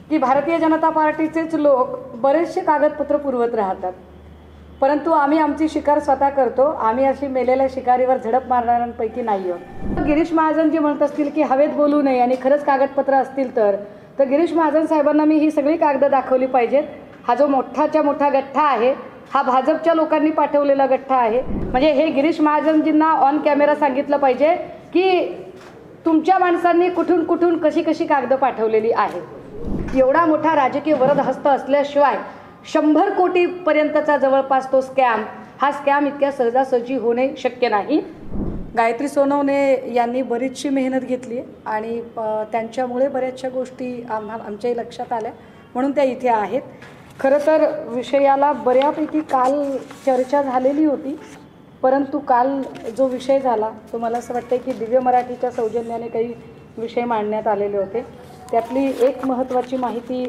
की भारतीय जनता पार्टीचेच लोक बरेचसे कागदपत्र पुरवत राहतात, परंतु आम्ही आमची शिकार स्वतः करतो. आम्ही अशी मेलेल्या शिकारीवर झडप मारणाऱ्यांपैकी नाही आहोत. गिरीश महाजन जी म्हणत असतील की हवेत बोलू नये आणि खरंच कागदपत्र असतील तर गिरीश महाजन साहेबांना मी ही सगळी कागद दाखवली पाहिजेत. हा जो मोठाच्या मोठा गठ्ठा आहे हा भाजपच्या लोकांनी पाठवलेला गठ्ठा आहे. म्हणजे हे गिरीश महाजनजींना ऑन कॅमेरा सांगितलं पाहिजे की तुमच्या माणसांनी कुठून कुठून कशी कशी कागद पाठवलेली आहे. एवढा मोठा राजकीय वरदहस्त असल्याशिवाय 100 कोटीपर्यंतचा जवळपास तो स्कॅम, हा स्कॅम इतक्या सहजासहजी होणे शक्य नाही. गायत्री सोनवणे यांनी बरीचशी मेहनत घेतली आणि त्यांच्यामुळे बऱ्याचशा गोष्टी आमच्याही लक्षात आल्या, म्हणून त्या इथे आहेत. खरं तर विषयाला बऱ्यापैकी काल चर्चा झालेली होती, परंतु काल जो विषय झाला तो मला असं वाटतं की दिव्य मराठीच्या सौजन्याने काही विषय मांडण्यात आलेले होते. त्यातली एक महत्त्वाची माहिती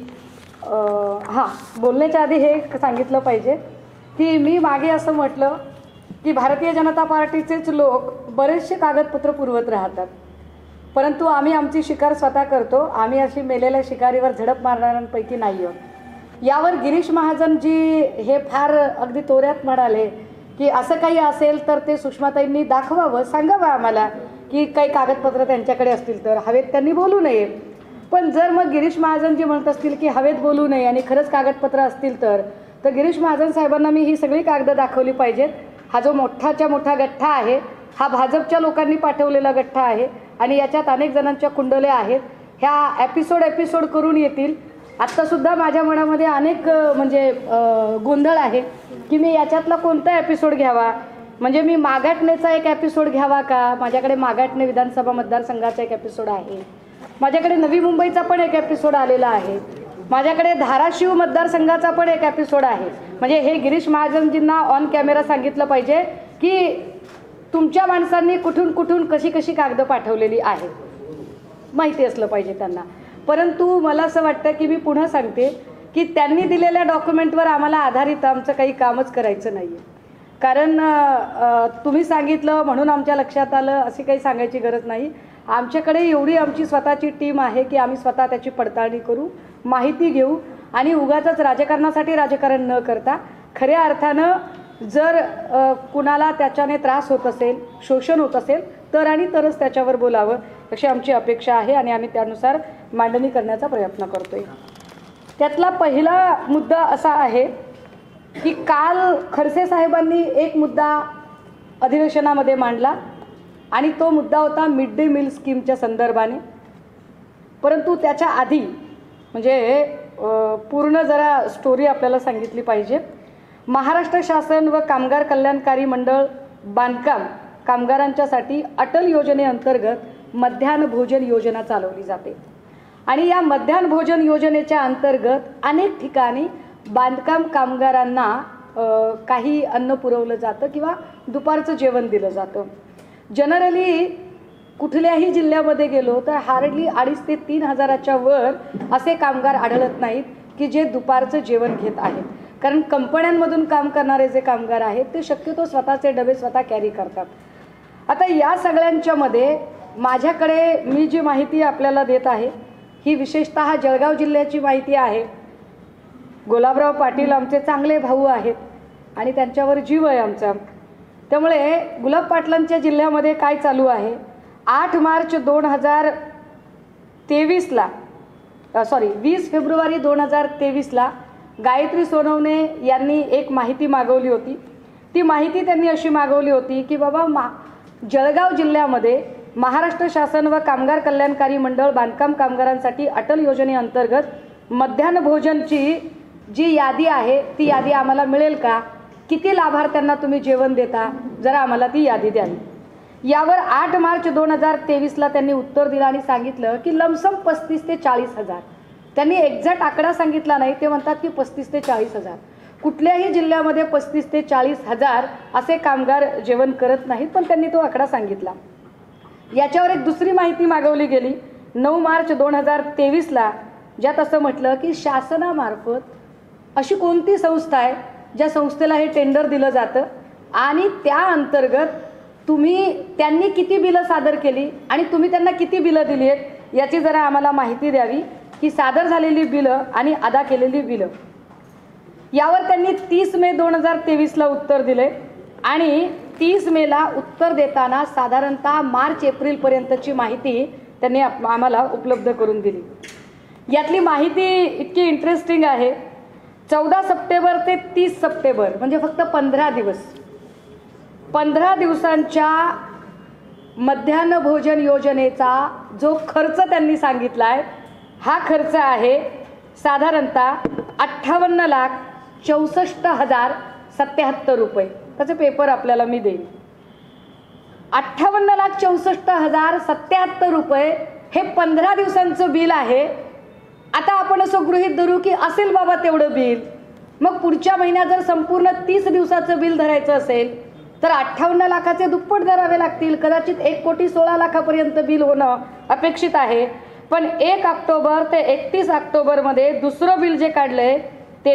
बोलण्याच्या आधी हे सांगितलं पाहिजे की मी मागे असं म्हटलं की भारतीय जनता पार्टीचेच लोक बरेचसे कागदपत्र पुरवत राहतात, परंतु आम्ही आमची शिकार स्वतः करतो. आम्ही अशी मेलेल्या शिकारीवर झडप मारणाऱ्यांपैकी नाही आहोत. यावर गिरीश महाजनजी हे फार अगदी तोऱ्यात म्हणाले की असं काही असेल तर ते सुषमाताईंनी दाखवावं, सांगावं आम्हाला की काही कागदपत्र त्यांच्याकडे असतील तर हवेत त्यांनी बोलू नये. पण जर मग गिरीश महाजनजी म्हणत असतील की हवेत बोलू नये आणि खरंच कागदपत्र असतील तर गिरीश महाजन साहेबांना मी ही सगळी कागद दाखवली पाहिजेत. हा जो मोठाच्या मोठा गठ्ठा आहे हा भाजपच्या लोकांनी पाठवलेला गठ्ठा आहे आणि याच्यात अनेक जणांच्या कुंडल्या आहेत. ह्या एपिसोड करून येतील. आत्तासुद्धा माझ्या मनामध्ये अनेक गोंधळ आहे की मी याच्यातला कोणता एपिसोड घ्यावा. म्हणजे मी मागाटणेचा एक एपिसोड घ्यावा का? माझ्याकडे मागाटणे विधानसभा मतदारसंघाचा एक एपिसोड आहे, माझ्याकडे नवी मुंबईचा पण एक एपिसोड आलेला आहे, माझ्याकडे धाराशिव मतदारसंघाचा पण एक एपिसोड आहे. म्हणजे हे गिरीश महाजनजींना ऑन कॅमेरा सांगितलं पाहिजे की तुमच्या माणसांनी कुठून कुठून कशी कशी कागद पाठवलेली आहे, माहिती असलं पाहिजे त्यांना. परंतु मला असं वाटतं की मी पुन्हा सांगते की त्यांनी दिलेल्या डॉक्युमेंटवर आम्हाला आधारित आमचं काही कामच करायचं नाही आहे. कारण तुम्ही सांगितलं म्हणून आमच्या लक्षात आलं अशी काही सांगायची गरज नाही. आमच्याकडे एवढी आमची स्वतःची टीम आहे की आम्ही स्वतः त्याची पडताळणी करू, माहिती घेऊ आणि उगाचच राजकारणासाठी राजकारण न करता खऱ्या अर्थानं जर कुणाला त्याच्याने त्रास होत असेल, शोषण होत असेल तरच त्याच्यावर बोलावं अशी आमची अपेक्षा आहे आणि आम्ही त्यानुसार मांडणी करण्याचा प्रयत्न करतोय. त्यातला पहिला मुद्दा असा आहे की काल खडसे साहेबांनी एक मुद्दा अधिवेशनामध्ये मांडला आणि तो मुद्दा होता मिड डे मील स्कीमच्या संदर्भाने. परंतु त्याच्या आधी म्हणजे पूर्ण जरा स्टोरी आपल्याला सांगितली पाहिजे. महाराष्ट्र शासन व कामगार कल्याणकारी मंडळ बांधकाम कामगारांच्यासाठी अटल योजनेअंतर्गत मध्यान्ह भोजन योजना चालवली जाते आणि या मध्यान्ह भोजन योजनेच्या अंतर्गत अनेक ठिकाणी बांधकाम कामगारांना काही अन्न पुरवलं जातं किंवा दुपारचं जेवण दिलं जातं. जनरली कुठल्याही जिल्ह्यामध्ये गेलो तर हार्डली 2,500 ते 3,000च्या वर असे कामगार आढळत नाहीत की जे दुपारचं जेवण घेत आहेत. कारण कंपन्यांमधून काम करणारे जे कामगार आहेत ते शक्यतो स्वतःचे डबे स्वतः कॅरी करतात. आता या सगळ्यांच्यामध्ये माझ्याकडे मी जी माहिती आपल्याला देत आहे ही विशेषतः जळगाव जिल्ह्याची माहिती आहे. गुलाबराव पाटील आमचे चांगले भाऊ आहेत आणि त्यांच्यावर जीव आहे आमचा. त्यामुळे गुलाब पाटलांच्या जिल्ह्यामध्ये काय चालू आहे, 8 मार्च 2023ला 20 फेब्रुवारी 2023ला गायत्री सोनवणे यांनी एक माहिती मागवली होती. ती माहिती त्यांनी अशी मागवली होती की बाबा जळगाव जिल्ह्यामध्ये महाराष्ट्र शासन व कामगार कल्याणकारी मंडळ बांधकाम कामगारांसाठी अटल योजनेअंतर्गत मध्यान्ह भोजनची जी यादी आहे ती यादी आम्हाला मिळेल का, किती लाभार्थ्यांना तुम्ही जेवण देता, जरा आम्हाला ती यादी द्यावी. यावर 8 मार्च 2023ला त्यांनी उत्तर दिलं आणि सांगितलं की लमसम 35 ते 40 हजार. त्यांनी एक्झॅक्ट आकडा सांगितला नाही, ते म्हणतात की 35 ते 40 हजार. कुठल्याही जिल्ह्यामध्ये 35 ते 40 हजार असे कामगार जेवण करत नाहीत, पण त्यांनी तो आकडा सांगितला. याच्यावर एक दुसरी माहिती मागवली गेली 9 मार्च 2023ला, ज्यात असं म्हटलं की शासनामार्फत अशी कोणती संस्था आहे ज्या संस्थेला हे टेंडर दिलं जातं आणि त्या अंतर्गत त्यांनी किती बिलं सादर केली आणि तुम्ही त्यांना किती बिलं दिली आहेत याची जरा आम्हाला माहिती द्यावी. की सादर झालेली बिलं आणि अदा केलेली बिलं यावर त्यांनी 30 मे 2023ला उत्तर दिले आणि 30 मेला उत्तर देताना साधारणतः मार्च एप्रिलपर्यंतची माहिती त्यांनी आम्हाला उपलब्ध करून दिली। यातली माहिती इतकी इंटरेस्टिंग आहे। 14 सप्टेंबर ते 30 सप्टेंबर म्हणजे फक्त 15 दिवस, 15 दिवसांच्या मध्यान्ह भोजन योजनेचा जो खर्च त्यांनी सांगितला आहे हा खर्च आहे साधारणतः 58,64,077 रुपये। त्याचे पेपर आपल्याला मी देईन। 58,64,077 रुपये हे 15 दिवसांचं बिल आहे। आता आपण असं गृहीत धरू की असेल बाबा तेवढं बिल, मग पुढच्या महिन्यात जर संपूर्ण 30 दिवसाचं बिल धरायचं असेल तर 58 लाखाचे दुप्पट धरावे लागतील। कदाचित 1,16,00,000 बिल होणं अपेक्षित आहे। पण 1 ऑक्टोबर ते 31 ऑक्टोबरमध्ये दुसरं बिल जे काढलंय ते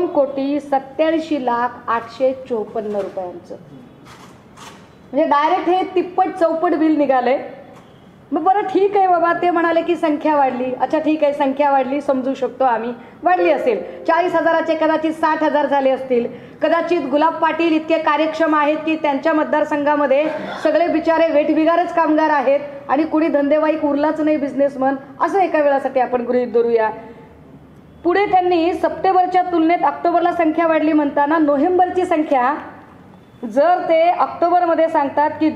2,87,854 रुपयांचं, म्हणजे डायरेक्ट हे तिप्पट चौपट बिल निघाले। मग बरं ठीक आहे बाबा, ते म्हणाले की संख्या वाढली। अच्छा ठीक आहे, संख्या वाढली समजू शकतो आम्ही, वाढली असेल। 40,000चे कदाचित 60,000 झाले असतील। कदाचित गुलाब पाटील इतके कार्यक्षम आहेत की त्यांच्या मतदारसंघामध्ये सगळे बिचारे वेठबिगारच कामगार आहेत आणि कुणी धंदेवाईक उरलाच नाही, बिझनेसमन, असं एका वेळासाठी आपण गृहीत धरूया। पुढे त्यांनी सप्टेंबरच्या तुलनेत ऑक्टोबरला संख्या वाढली म्हणताना नोव्हेंबरची संख्या जर ते ऑक्टोबरमध्ये सांगतात की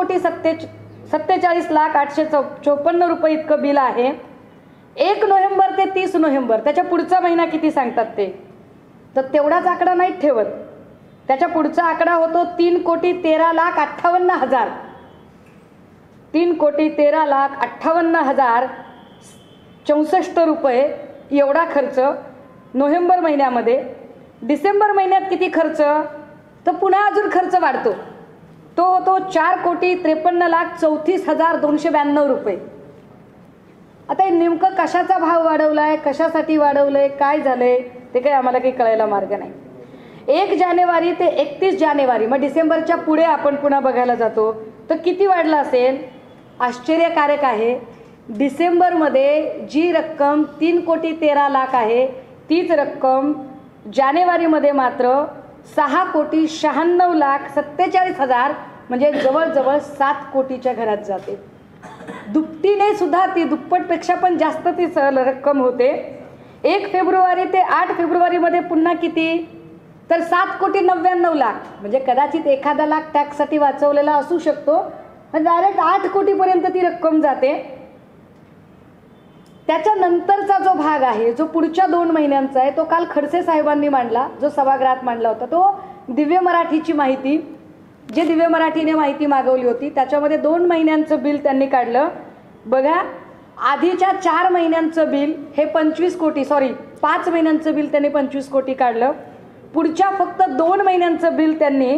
2,47,854 रुपये इतकं बिल आहे, 1 नोव्हेंबर ते 30 नोव्हेंबर त्याच्या पुढचा महिना किती सांगतात ते, तर तेवढाच आकडा नाही ठेवत। त्याच्या पुढचा आकडा होतो 3,13,58,000, 3,13,58,064 रुपये एवढा खर्च नोव्हेंबर महिन्यामध्ये। डिसेंबर महिन्यात किती खर्च, तर पुन्हा अजून खर्च वाढतो, तो होतो 4,53,34,292 रुपये। आता हे नेमकं कशाचा भाव वाढवलाय, कशासाठी वाढवलंय, काय झालंय ते काही आम्हाला काही कळायला मार्ग नाही। 1 जानेवारी ते 31 जानेवारी मग डिसेंबरच्या पुढे आपण पुन्हा बघायला जातो तर किती वाढलं असेल। आश्चर्यकारक आहे, डिसेंबरमध्ये जी रक्कम 3,13,00,000 आहे तीच रक्कम जानेवारीमध्ये मात्र 6,96,47,000 म्हणजे जवळजवळ 7 कोटीच्या घरात जाते। दुपटीने सुद्धा ती, दुप्पटपेक्षा पण जास्त ती रक्कम होते। 1 फेब्रुवारी ते 8 फेब्रुवारीमध्ये पुन्हा किती, तर 7,99,00,000 म्हणजे कदाचित एखादा लाख टॅक्ससाठी वाचवलेला असू शकतो, पण डायरेक्ट 8 कोटीपर्यंत ती रक्कम जाते। त्याच्यानंतरचा जो भाग आहे जो पुढच्या 2 महिन्यांचा आहे तो काल खडसे साहेबांनी मांडला, जो सभागृहात मांडला होता, तो दिव्य मराठीची माहिती, जे दिव्य मराठीने माहिती मागवली होती त्याच्यामध्ये 2 महिन्यांचं बिल त्यांनी काढलं। बघा, आधीच्या 4 महिन्यांचं बिल हे 25 कोटी, सॉरी 5 महिन्यांचं बिल त्यांनी 25 कोटी काढलं। पुढच्या फक्त 2 महिन्यांचं बिल त्यांनी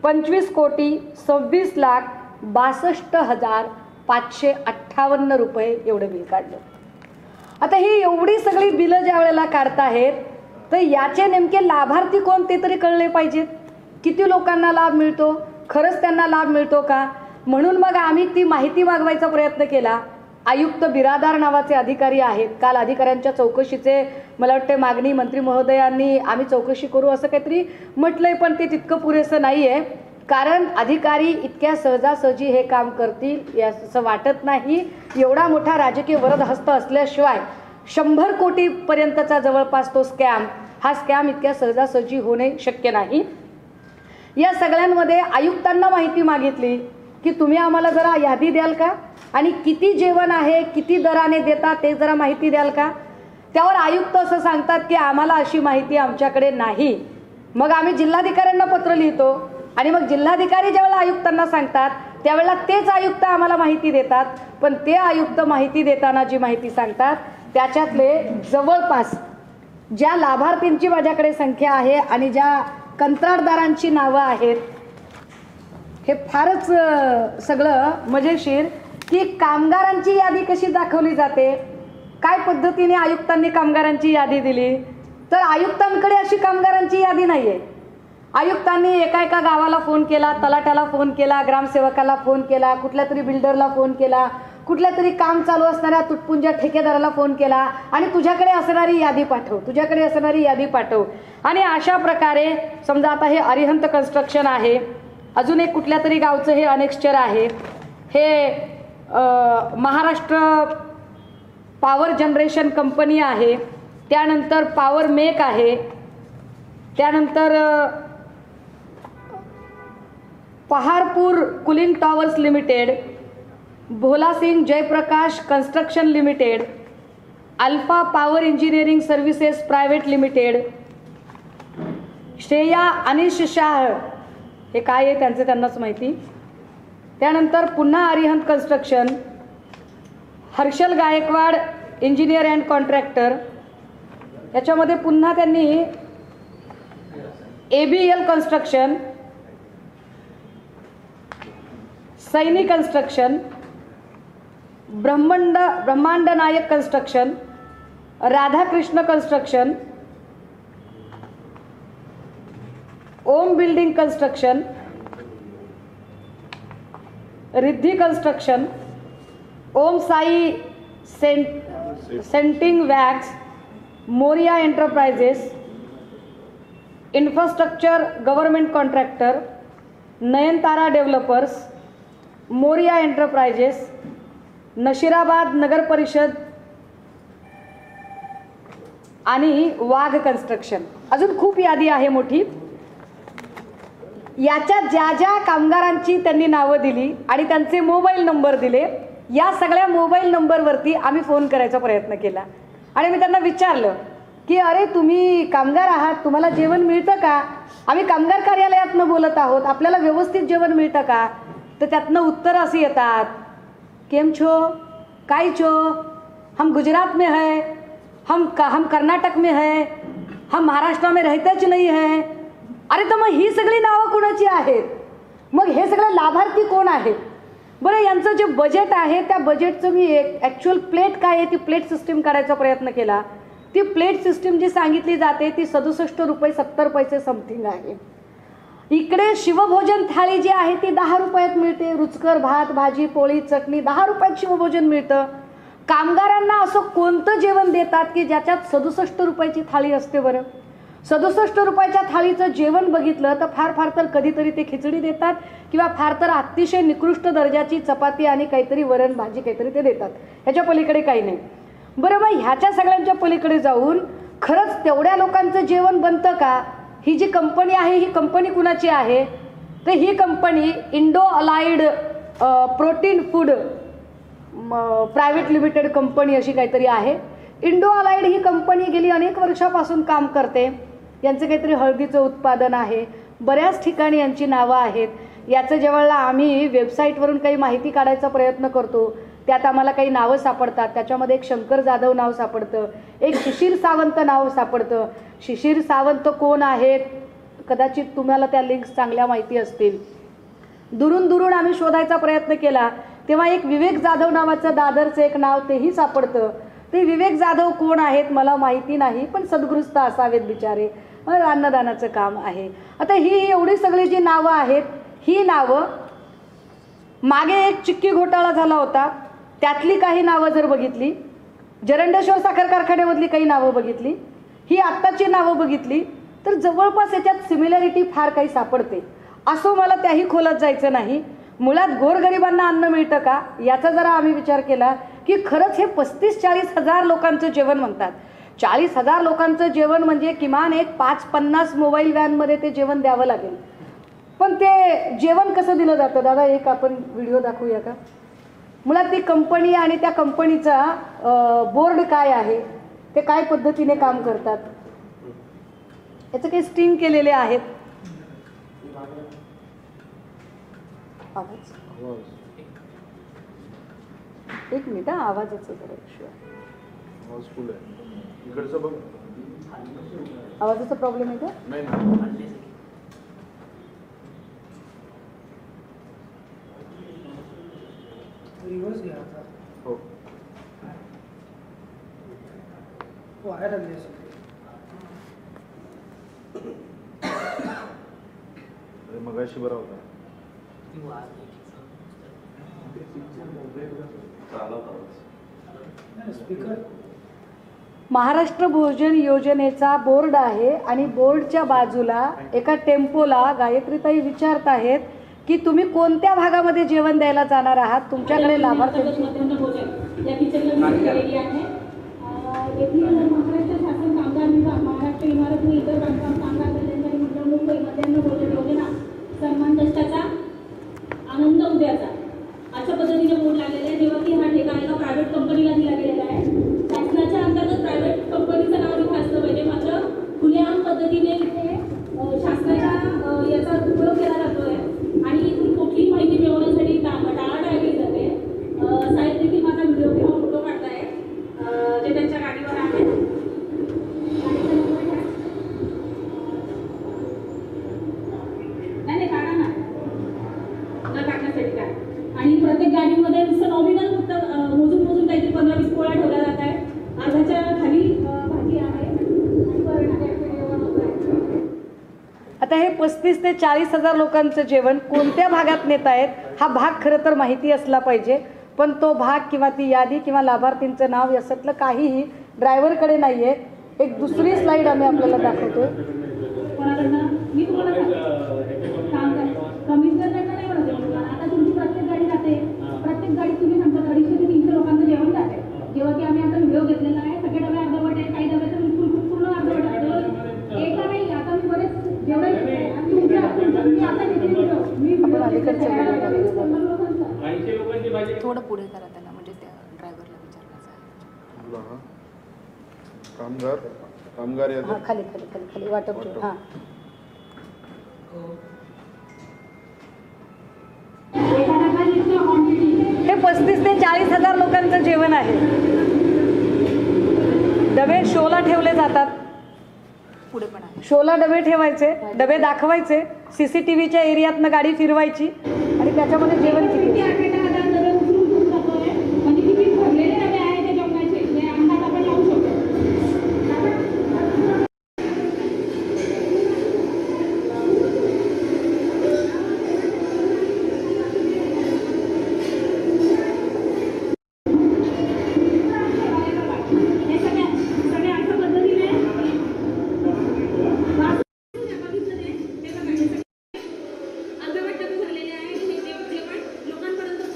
25,26,62,558 रुपये एवढं बिल काढलं। आता ही एवढी सगळी बिलं ज्या वेळेला काढताहेत तर याचे नेमके लाभार्थी कोण ते तरी कळले पाहिजेत। किती लोकांना लाभ मिळतो, खरंच त्यांना लाभ मिळतो का, म्हणून मग आम्ही ती माहिती मागवायचा प्रयत्न केला। आयुक्त बिरादार नावाचे अधिकारी आहेत, काल अधिकाऱ्यांच्या चौकशीचे मला वाटते मागणी मंत्री महोदयांनी आम्ही चौकशी करू असं काहीतरी म्हटलंय, पण ते तितकं पुरेसं नाही आहे, कारण अधिकारी इतक्या सहजासहजी हे काम करतील असं वाटत नाही। एवढा मोठा राजकीय वरदहस्त असल्याशिवाय 100 कोटीपर्यंतचा जवळपास तो स्कॅम, हा स्कॅम इतक्या सहजासहजी होणे शक्य नाही। या सगळ्यांमध्ये आयुक्तांना माहिती मागितली की तुम्ही आम्हाला जरा यादी द्याल का आणि किती जेवण आहे, किती दराने देतात ते जरा माहिती द्याल का। त्यावर आयुक्त असं सांगतात की आम्हाला अशी माहिती आमच्याकडे नाही। मग आम्ही जिल्हाधिकाऱ्यांना पत्र लिहितो आणि मग जिल्हाधिकारी ज्यावेळेला आयुक्तांना सांगतात त्यावेळेला तेच आयुक्त आम्हाला माहिती देतात, पण ते आयुक्त माहिती देताना जी माहिती सांगतात त्याच्यातले जवळपास ज्या लाभार्थींची माझ्याकडे संख्या आहे आणि ज्या कंत्राटदारांची नावं आहेत, हे फारच सगळं मजेशीर की कामगारांची यादी कशी दाखवली जाते, काय पद्धतीने आयुक्तांनी कामगारांची यादी दिली, तर आयुक्तांकडे अशी कामगारांची यादी नाही आहे। आयुक्तांनी एका गावाला फोन केला, तलाट्याला फोन केला, ग्रामसेवकाला फोन केला, कुठल्या तरी बिल्डरला फोन केला, कुठल्या तरी काम चालू असणाऱ्या तुटपुंज्या ठेकेदाराला फोन केला आणि तुझ्याकडे असणारी यादी पाठव, तुझ्याकडे असणारी यादी पाठव. आणि अशा प्रकारे समजा आता हे अरिहंत कन्स्ट्रक्शन आहे, अजून एक कुठल्या तरी गावचं हे अनेक्स्चर आहे, हे महाराष्ट्र पॉवर जनरेशन कंपनी आहे, त्यानंतर पॉवर मेक आहे, त्यानंतर Paharpur cooling towers limited, Bhola Singh Jaiprakash construction limited, alpha power engineering services private limited, Shreya Anish Shah, हे काय आहे त्यांचं त्यांनाच माहिती. त्यानंतर पुन्हा Arihant construction, Harshal Gaikwad engineer and contractor, याच्यामध्ये पुन्हा त्यांनी ABL construction, Saini construction, Brahmand Nayak construction, Radhakrishna construction, Om building construction, Riddhi construction, Om Sai centering works, Moriya enterprises, infrastructure government contractor, Nayantara developers, Moriya enterprises, Nashirabad Nagar परिषद आणि वाघ कन्स्ट्रक्शन. अजून खूप यादी आहे मोठी. याच्या ज्या ज्या कामगारांची त्यांनी नावं दिली आणि त्यांचे मोबाईल नंबर दिले, या सगळ्या मोबाईल नंबरवरती आम्ही फोन करायचा प्रयत्न केला आणि मी त्यांना विचारलं की अरे तुम्ही कामगार आहात, तुम्हाला जेवण मिळतं का? आम्ही कामगार कार्यालयातनं बोलत आहोत, आपल्याला व्यवस्थित जेवण मिळतं का? तर त्यातनं उत्तर असे येतात, केम छो, काय छो, हम गुजरात में है, हम कर्नाटक में है, हम महाराष्ट्र में रहतेच नाही है. अरे तर मग ही सगळी नावं कोणाची आहेत? मग हे सगळे लाभार्थी कोण आहेत? बरं, यांचं जे बजेट आहे त्या बजेटचं मी एक ॲक्च्युअल प्लेट काय आहे ती प्लेट सिस्टीम काढायचा प्रयत्न केला. ती प्लेट सिस्टीम जी सांगितली जाते ती 67 रुपये 70 पैसे समथिंग आहे. इकडे शिवभोजन थाळी जी आहे ती 10 रुपयात मिळते. रुचकर भात भाजी पोळी चटणी 10 रुपयात शिवभोजन मिळतं. कामगारांना असं कोणतं जेवण देतात की ज्याच्यात 67 रुपयाची थाळी असते? बरं, 67 रुपयाच्या थाळीचं जेवण बघितलं तर फार तर कधीतरी ते खिचडी देतात किंवा फार तर अतिशय निकृष्ट दर्जाची चपाती आणि काहीतरी वरण भाजी काहीतरी ते देतात. ह्याच्या पलीकडे काही नाही. बरं, मग ह्याच्या सगळ्यांच्या पलीकडे जाऊन खरंच तेवढ्या लोकांचं जेवण बनतं का? ही जी कंपनी आहे ही कंपनी कुणाची आहे? तर ही company indo allied protein food private limited company अशी काहीतरी आहे. इंडो अलाइड ही कंपनी गेली अनेक वर्षापासून काम करते. यांचं काहीतरी हळदीचं उत्पादन आहे. बऱ्याच ठिकाणी यांची नावं आहेत. याचं जेव्हा आम्ही वेबसाईटवरून काही माहिती काढायचा प्रयत्न करतो त्यात आम्हाला काही नावं सापडतात. त्याच्यामध्ये एक शंकर जाधव नाव सापडतं, एक शिशिर सावंत नाव सापडतं. शिशिर सावंत कोण आहेत? कदाचित तुम्हाला त्या लिंक्स चांगल्या माहिती असतील. दुरून आम्ही शोधायचा प्रयत्न केला तेव्हा एक विवेक जाधव नावाचं दादरचं एक नाव तेही सापडतं. ते विवेक जाधव कोण आहेत मला माहिती नाही, पण सद्गृहस्थ असावेत बिचारे, अन्नदानाचं काम आहे. आता ही एवढी सगळी जी नावं आहेत ही नावं, मागे एक चिक्की घोटाळा झाला होता त्यातली काही नावं जर बघितली, जरंडेश्वर साखर कारखान्यामधली काही नावं बघितली, ही आत्ताची नावं बघितली तर जवळपास याच्यात सिमिलॅरिटी फार काही सापडते. असो मला त्याही खोलात जायचं नाही. मुळात गोरगरिबांना अन्न मिळतं का याचा जरा आम्ही विचार केला की खरंच हे 35-40 हजार लोकांचं जेवण म्हणतात. 40,000 लोकांचं जेवण म्हणजे किमान एक 5-50 मोबाईल व्हॅनमध्ये ते जेवण द्यावं लागेल. पण ते जेवण कसं दिलं जातं दादा, एक आपण व्हिडिओ दाखवूया का? मुळात ती कंपनी आणि त्या कंपनीचा बोर्ड काय आहे, ते काय पद्धतीने काम करतात याचं काही स्टिंग केलेले आहेत. आवाज एक मिनिट, आवाजाचं जरा इश्यू आहे. आवाज फुल आहे इकडचं बघ. आवाजाचा प्रॉब्लेम आहे का? नाही. रिवर्स घ्या आता. हो वायर आली अरे मगाशी बरा होता. स्पीकर महाराष्ट्र भोजन योजनेचा बोर्ड आहे आणि बोर्डच्या बाजूला एका टेम्पोला गायत्रीताई विचारत आहेत की तुम्ही कोणत्या भागामध्ये जेवण द्यायला जाणार आहात, तुमच्याकडे लाभार्थ्यांची मध्यान्ह भोजन या किचनला मी केलेली आहे. येथील महाराष्ट्र शासन कामगार विभाग, महाराष्ट्र इमारत व इतर बांधकाम कामगार कल्याणकारी मंडळ मुंबई मध्यान्ह भोजन योजना सन्मान दष्टाचा आनंद उद्याचा अशा पद्धतीने बोर्ड लागलेला आहे. जेव्हा की हा ठेका एका प्रायव्हेट कंपनीला दिला गेलेला आहे. शासनाच्या अंतर्गत प्रायव्हेट कंपनीचं नाव इथे असलं पाहिजे, मात्र खुलेआम पद्धतीने इथे शासनाच्या याचा उपयोग केला जातोय आणि इथून कुठलीही माहिती मिळवण्यासाठी टाळाटाळ केली जाते. साहेब देखील माझा व्हिडिओ किंवा फोटो काढताय जे त्यांच्या गाडीवर आहे. नाही काढा ना, न काढण्यासाठी काय. आणि प्रत्येक गाडीमध्ये नुसतं नॉमिनल फक्त मोजून काहीतरी 15-20 पोळ्या ठेवल्या जात आहे. अर्ध्याच्या खाली भाजी आहे आणि वरण आहे. आता हे 35 ते 40 हजार लोकांचं जेवण कोणत्या भागात नेत आहेत हा भाग खरं तर माहिती असला पाहिजे, पण तो भाग किंवा ती यादी किंवा लाभार्थींचं नाव याच्यातलं काहीही ड्रायव्हरकडे नाही आहे. एक दुसरी स्लाईड आम्ही आपल्याला दाखवतो. कोणाकडनं मी तुम्हाला सांगते कमिशनरकडनं नाही म्हणत आहे. आता तुमची प्रत्येक गाडी जाते, प्रत्येक गाडी तुम्ही सांगता 250 ते 300 लोकांचं जेवण जाते. जेव्हा की आम्ही आता व्हिडिओ घेतलेला आहे, सगळे डबे अर्धवट आहे, काही डबे तर पूर्ण अर्धवट आहे. एका नाही, आता मी बरेच जेवढे मी आता घेतले व्हिडिओ मी थोडं पुढे करा त्यांना, म्हणजे त्या ड्रायव्हरला विचारण्याचं आहे. कामगार हां, यादी खाली खाली खाली खाली वाटप ठेव. हां, हे 35 ते 40 हजार लोकांचं जेवण आहे. डबे शोला ठेवले जातात. पुढे पण आहे. शोला डबे ठेवायचे, डबे दाखवायचे, CCTVच्या एरियातनं गाडी फिरवायची आणि त्याच्यामध्ये जेवण किती म्हणजे किती भरलेले डबे आहे ते जेवणाचे हे अंदाज आपण लावू शकतो. हे सगळे अशा पद्धतीने अर्धवट डबे भरलेले आहे. हे जेवण लोकांपर्यंत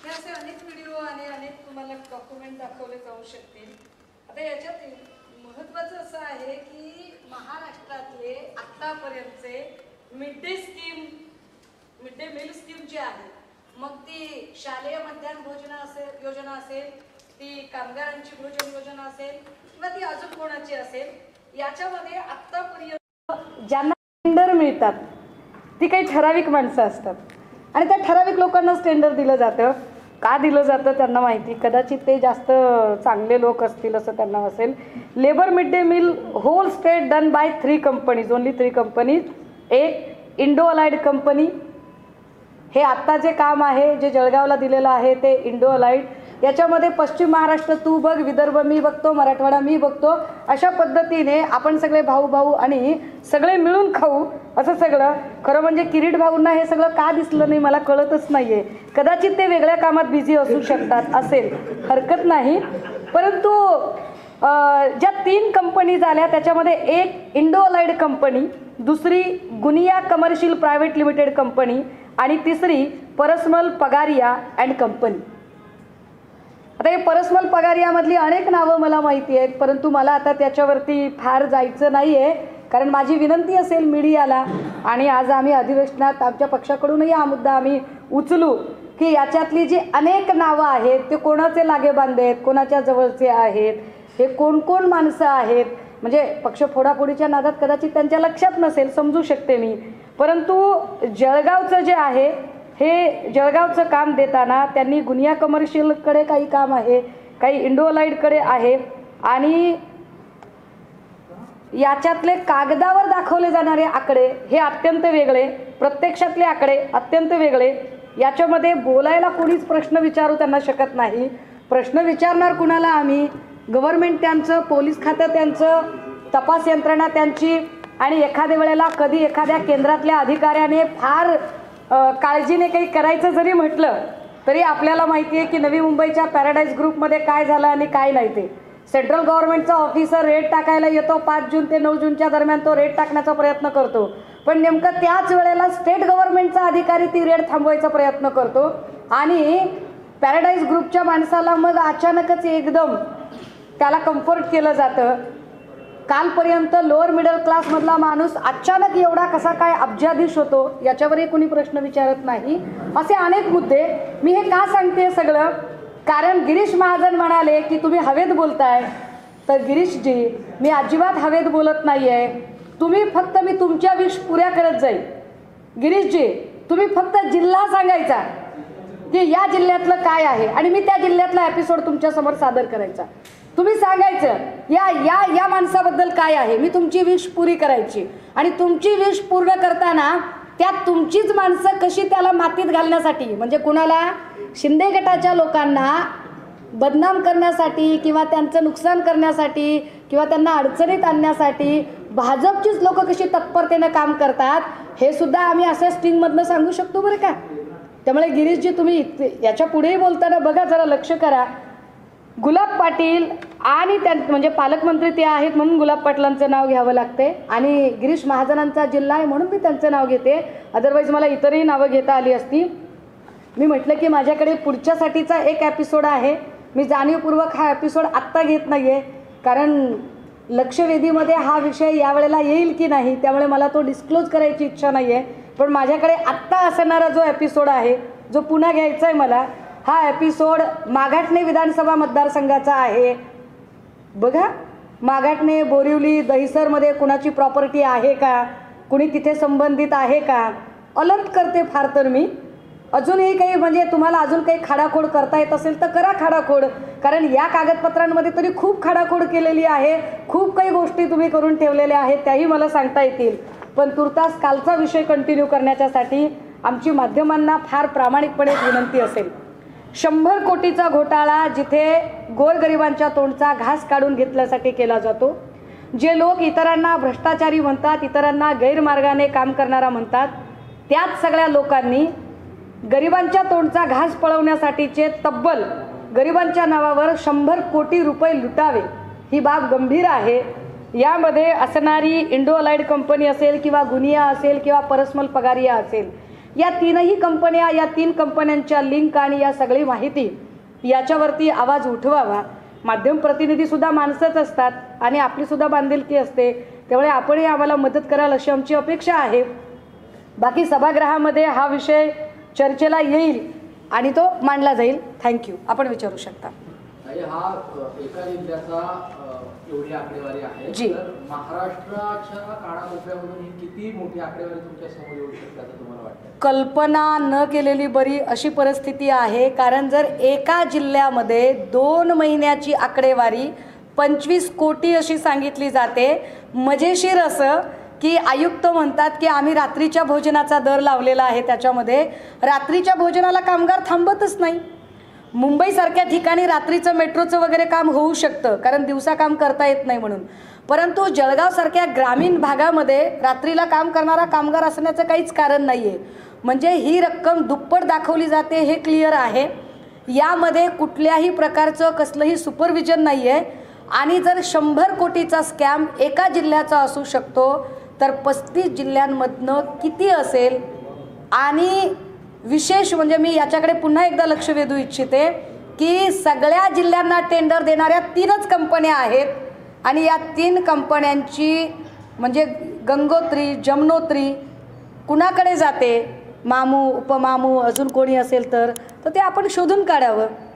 हे असे अनेक व्हिडिओ आणि अनेक तुम्हाला डॉक्युमेंट दाखवले जाऊ शकतील. आता याच्यात महत्त्वाचं असं आहे की महाराष्ट्रातले आत्तापर्यंतचे मिड डे मील स्कीम जी आहे, मग ती शालेय मध्यान्ह योजना असेल, ती कामगारांची भोजन योजना असेल किंवा ती अजून कोणाची असेल, याच्यामध्ये आत्तापर्यंत ज्यांना टेंडर मिळतात ती काही ठराविक माणसं असतात आणि त्या ठराविक लोकांनाच टेंडर दिलं जातं. का दिलं जातं त्यांना माहिती, कदाचित ते जास्त चांगले लोक असतील असं त्यांना असेल. Labour mid day meal whole state done by 3 companies, only 3 companies. एक इंडो अलाइड कंपनी, हे आत्ता जे काम आहे जे जळगावला दिलेलं आहे ते इंडो अलाइड. याच्यामध्ये पश्चिम महाराष्ट्र तू बघ, विदर्भ मी बघतो, मराठवाडा मी बघतो, अशा पद्धतीने आपण सगळे भाऊ आणि सगळे मिळून खाऊ असं सगळं. खरं म्हणजे किरीट भाऊंना हे सगळं का दिसलं नाही मला कळतच नाही आहे. कदाचित ते वेगळ्या कामात बिझी असू शकतात, असेल, हरकत नाही. परंतु ज्या 3 कंपनीज आल्या त्याच्यामध्ये एक इंडो अलाइड कंपनी, दुसरी Guniya commercial private limited company आणि तिसरी परसमल पगारिया अँड कंपनी. आता हे परसमल पगारियामधली अनेक नावं मला माहिती आहेत, परंतु मला आता त्याच्यावरती फार जायचं नाही आहे, कारण माझी विनंती असेल मीडियाला आणि आज आम्ही अधिवेशनात आमच्या पक्षाकडूनही हा मुद्दा आम्ही उचलू की याच्यातली जी अनेक नावं आहेत ते कोणाचे लागेबांधे आहेत, कोणाच्या जवळचे आहेत, हे कोण कोण माणसं आहेत. म्हणजे पक्ष फोडाफोडीच्या नादात कदाचित त्यांच्या लक्षात नसेल, समजू शकते मी. परंतु जळगावचं जे आहे हे जळगावचं काम देताना त्यांनी गुनिया कमर्शियलकडे काही काम आहे, काही इंडो अलाइडकडे आहे आणि याच्यातले कागदावर दाखवले जाणारे आकडे हे अत्यंत वेगळे, प्रत्यक्षातले आकडे अत्यंत वेगळे. याच्यामध्ये बोलायला कोणीच प्रश्न विचारू त्यांना शकत नाही. प्रश्न विचारणार कुणाला आम्ही? गव्हर्नमेंट त्यांचं, पोलीस खातं त्यांचं, तपास यंत्रणा त्यांची आणि एखाद्या वेळेला कधी एखाद्या केंद्रातल्या अधिकाऱ्याने फार काळजीने काही करायचं जरी म्हटलं तरी आपल्याला माहिती आहे की नवी मुंबईच्या पॅराडाईज ग्रुपमध्ये काय झालं आणि काय नाही. ते सेंट्रल गव्हर्नमेंटचा ऑफिसर रेड टाकायला येतो, 5 जून ते 9 जूनच्या दरम्यान तो रेड टाकण्याचा प्रयत्न करतो, पण नेमकं त्याच वेळेला स्टेट गव्हर्नमेंटचा अधिकारी ती रेड थांबवायचा प्रयत्न करतो आणि पॅराडाईज ग्रुपच्या माणसाला मग अचानकच एकदम त्याला कम्फर्ट केलं जातं. कालपर्यंत लोअर मिडल क्लासमधला माणूस अचानक एवढा कसा काय अब्जाधीश होतो याच्यावरही कोणी प्रश्न विचारत नाही. असे अनेक मुद्दे. मी हे का सांगते सगळं, कारण गिरीश महाजन म्हणाले की तुम्ही हवेत बोलताय, तर गिरीशजी मी अजिबात हवेत बोलत नाही आहे. तुम्ही फक्त, मी तुमच्या विश पुऱ्या करत जाईल. गिरीशजी तुम्ही फक्त जिल्हा सांगायचा की या जिल्ह्यातलं काय आहे आणि मी त्या जिल्ह्यातला एपिसोड तुमच्यासमोर सादर करायचा. तुम्ही सांगायचं या या या माणसाबद्दल काय आहे, मी तुमची विश पुरी करायची आणि तुमची विश पूर्ण करताना त्यात तुमचीच माणसं कशी त्याला मातीत घालण्यासाठी, म्हणजे कुणाला शिंदे गटाच्या लोकांना बदनाम करण्यासाठी किंवा त्यांचं नुकसान करण्यासाठी किंवा त्यांना अडचणीत आणण्यासाठी भाजपचीच लोक कशी तत्परतेनं काम करतात हे सुद्धा आम्ही अशा स्टिंगमधनं सांगू शकतो बरं का. त्यामुळे गिरीशजी तुम्ही याच्या पुढेही बोलताना बघा, जरा लक्ष करा. गुलाब पाटील आणि त्या म्हणजे पालकमंत्री ते आहेत म्हणून गुलाब पाटलांचं नाव घ्यावं लागते आणि गिरीश महाजनांचा जिल्हा आहे म्हणून मी त्यांचं नाव घेते, अदरवाईज मला इतरही नावं घेता आली असती. मी म्हटलं की माझ्याकडे पुढच्यासाठीचा एक एपिसोड आहे, मी जाणीवपूर्वक हा एपिसोड आत्ता घेत नाही आहे कारण लक्षवेधीमध्ये हा विषय यावेळेला येईल की नाही त्यामुळे मला तो डिस्क्लोज करायची इच्छा नाही आहे. पण माझ्याकडे आत्ता असणारा जो एपिसोड आहे जो पुन्हा घ्यायचा आहे मला, हा एपिसोड माघाटणे विधानसभा मतदारसंघाचा आहे. बघा, माघाटणे, बोरिवली, दहिसरमध्ये कुणाची प्रॉपर्टी आहे का, कुणी तिथे संबंधित आहे का, अलर्ट करते फार तर मी. अजूनही काही म्हणजे तुम्हाला अजून काही खाडाखोड करता येत असेल तर करा खाडाखोड, कारण या कागदपत्रांमध्ये तरी खूप खाडाखोड केलेली आहे, खूप काही गोष्टी तुम्ही करून ठेवलेल्या आहेत त्याही मला सांगता येतील. पण तुर्तास कालचा विषय कंटिन्यू करण्याच्यासाठी आमची माध्यमांना फार प्रामाणिकपणे विनंती असेल. 100 कोटीचा घोटाळा जिथे गोरगरिबांच्या तोंडचा घास काढून घेतल्यासाठी केला जातो, जे लोक इतरांना भ्रष्टाचारी म्हणतात, इतरांना गैरमार्गाने काम करणारा म्हणतात, त्याच सगळ्या लोकांनी गरिबांच्या तोंडचा घास पळवण्यासाठीचे तब्बल गरिबांच्या नावावर 100 कोटी रुपये लुटावे, ही बाब गंभीर आहे. यामध्ये असणारी इंडो अलाइड कंपनी असेल किंवा गुनिया असेल किंवा परसमल पगारिया असेल, या तीनही कंपन्या, या 3 कंपन्यांच्या लिंक आणि या सगळी माहिती याच्यावरती आवाज उठवावा. माध्यम प्रतिनिधीसुद्धा माणसंच असतात आणि आपलीसुद्धा बांधिलकी असते, त्यामुळे आपणही आम्हाला मदत कराल अशी आमची अपेक्षा आहे. बाकी सभागृहामध्ये हा विषय चर्चेला येईल आणि तो मांडला जाईल. थँक्यू. आपण विचारू शकता. हा एका जिल्ह्याचा एवढी आकडेवारी आहे, जी. तर महाराष्ट्राच्या कानाकोपऱ्यामधून ही किती मोठी आकडेवारी तुमच्या समोर येऊ शकते असं तुम्हाला वाटतं? कल्पना न केलेली बरी अशी परिस्थिती आहे. कारण जर एका जिल्ह्यामध्ये 2 महिन्याची आकडेवारी 25 कोटी अशी सांगितली जाते, मजेशीर असं की आयुक्त म्हणतात की आम्ही रात्रीच्या भोजनाचा दर लावलेला आहे, त्याच्यामध्ये रात्रीच्या भोजनाला कामगार थांबतच नाही. मुंबईसारख्या ठिकाणी रात्रीचं मेट्रोचं वगैरे काम होऊ शकतं कारण दिवसा काम करता येत नाही म्हणून, परंतु जळगावसारख्या ग्रामीण भागामध्ये रात्रीला काम करणारा कामगार असण्याचं काहीच कारण नाही आहे. म्हणजे ही रक्कम दुप्पट दाखवली जाते हे क्लिअर आहे. यामध्ये कुठल्याही प्रकारचं कसलंही सुपरविजन नाही आहे. आणि जर 100 कोटीचा स्कॅम एका जिल्ह्याचा असू शकतो तर 35 जिल्ह्यांमधनं किती असेल? आणि विशेष म्हणजे मी याच्याकडे पुन्हा एकदा लक्ष वेधू इच्छिते की सगळ्या जिल्ह्यांना टेंडर देणाऱ्या 3च कंपन्या आहेत आणि या 3 कंपन्यांची म्हणजे गंगोत्री, जमनोत्री कुणाकडे जाते, मामू, उपमामू, अजून कोणी असेल तर ते आपण शोधून काढावं.